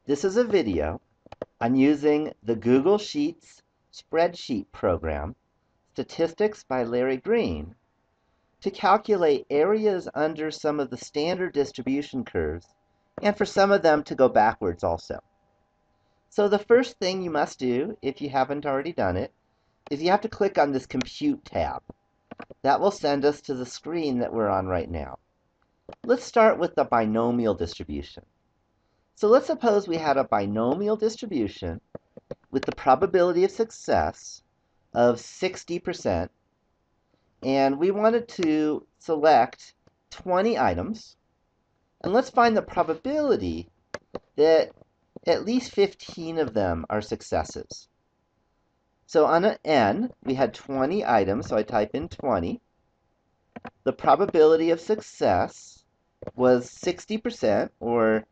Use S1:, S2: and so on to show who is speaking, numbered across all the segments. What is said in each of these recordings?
S1: This is a video on using the Google Sheets spreadsheet program, Statistics by Larry Green, to calculate areas under some of the standard distribution curves, and for some of them to go backwards also. So the first thing you must do, if you haven't already done it, is you have to click on this Compute tab. That will send us to the screen that we're on right now. Let's start with the binomial distribution. So let's suppose we had a binomial distribution with the probability of success of 60%, and we wanted to select 20 items, and let's find the probability that at least 15 of them are successes. So on an N, we had 20 items, so I type in 20. The probability of success was 60%, or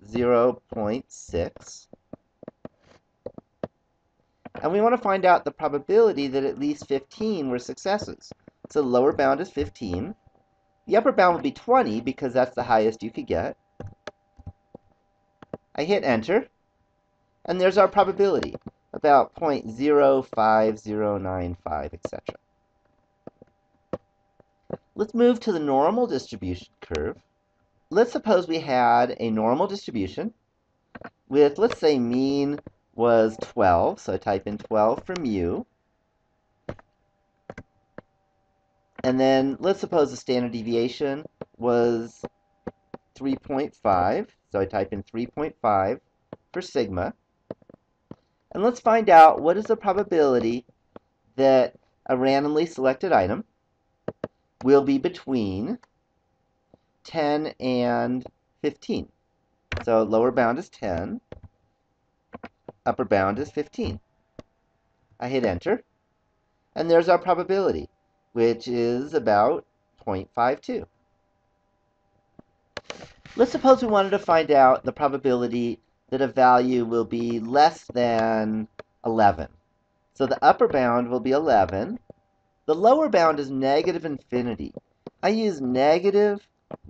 S1: 0.6. And we want to find out the probability that at least 15 were successes. So the lower bound is 15. The upper bound would be 20 because that's the highest you could get. I hit enter, and there's our probability, about 0.05095, etc. Let's move to the normal distribution curve. Let's suppose we had a normal distribution with, let's say, mean was 12. So I type in 12 for mu. And then let's suppose the standard deviation was 3.5. So I type in 3.5 for sigma. And let's find out what is the probability that a randomly selected item will be between 10 and 15. So lower bound is 10, upper bound is 15. I hit enter, and there's our probability, which is about 0.52. Let's suppose we wanted to find out the probability that a value will be less than 11. So the upper bound will be 11. The lower bound is negative infinity. I use negative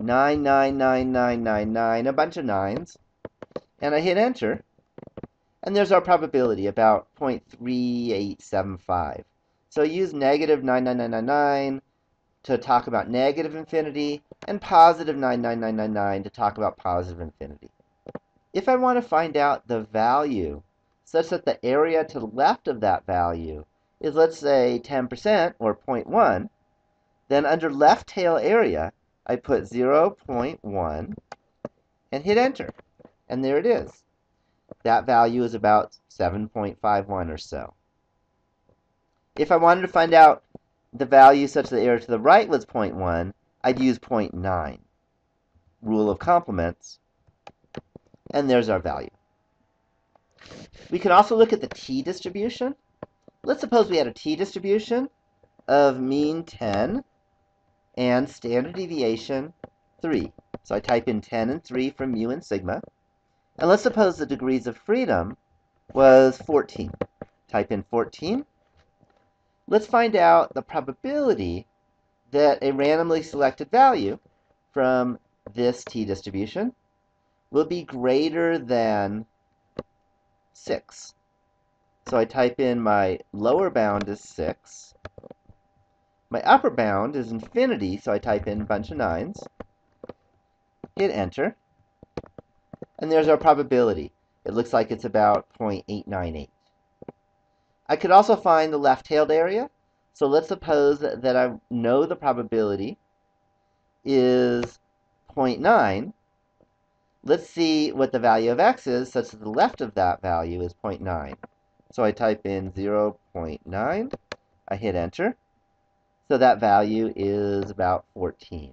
S1: 99999, a bunch of nines, and I hit enter, and there's our probability, about 0.3875. So I use negative 99999 to talk about negative infinity, and positive 99999 to talk about positive infinity. If I want to find out the value such that the area to the left of that value is, let's say, 10% or 0.1, then under left tail area, I put 0.1 and hit enter. And there it is. That value is about 7.51 or so. If I wanted to find out the value such that the area to the right was 0.1, I'd use 0.9. Rule of complements. And there's our value. We can also look at the t-distribution. Let's suppose we had a t-distribution of mean 10 and standard deviation 3. So I type in 10 and 3 for mu and sigma. And let's suppose the degrees of freedom was 14. Type in 14. Let's find out the probability that a randomly selected value from this t-distribution will be greater than 6. So I type in my lower bound is 6. My upper bound is infinity, so I type in a bunch of nines. Hit enter. And there's our probability. It looks like it's about 0.898. I could also find the left-tailed area. So let's suppose that I know the probability is 0.9. Let's see what the value of x is such that the left of that value is 0.9. So I type in 0.9. I hit enter. So that value is about 14.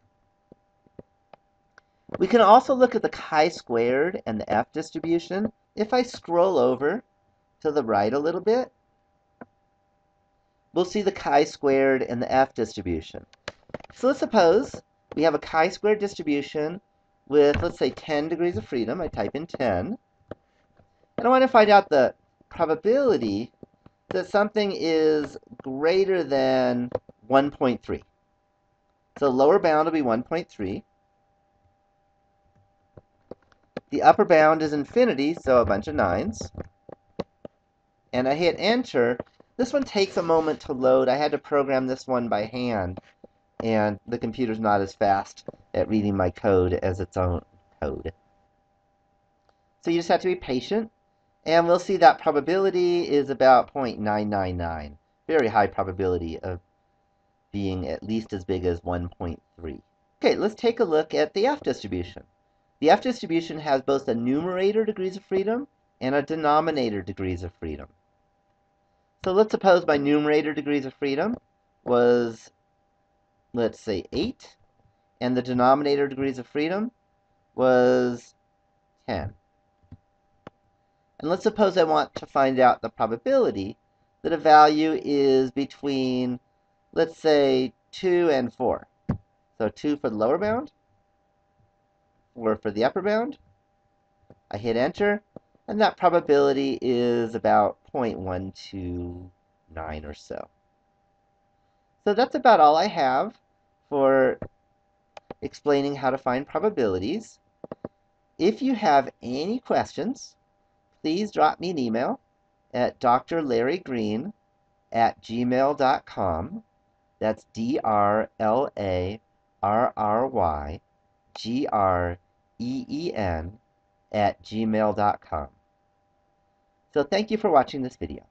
S1: We can also look at the chi-squared and the F distribution. If I scroll over to the right a little bit, we'll see the chi-squared and the F distribution. So let's suppose we have a chi-squared distribution with, let's say, 10 degrees of freedom. I type in 10. And I want to find out the probability that something is greater than 1.3. So the lower bound will be 1.3. The upper bound is infinity, so a bunch of 9s. And I hit enter. This one takes a moment to load. I had to program this one by hand, and the computer's not as fast at reading my code as its own code. So you just have to be patient, and we'll see that probability is about 0.999. Very high probability of being at least as big as 1.3. Okay, let's take a look at the F distribution. The F distribution has both a numerator degrees of freedom and a denominator degrees of freedom. So let's suppose my numerator degrees of freedom was, let's say, 8, and the denominator degrees of freedom was 10. And let's suppose I want to find out the probability that a value is between, let's say, 2 and 4. So 2 for the lower bound, 4 for the upper bound. I hit enter, and that probability is about 0.129 or so. So that's about all I have for explaining how to find probabilities. If you have any questions, please drop me an email at drlarrygreen@gmail.com. That's DRLARRYGREEN @gmail.com. So thank you for watching this video.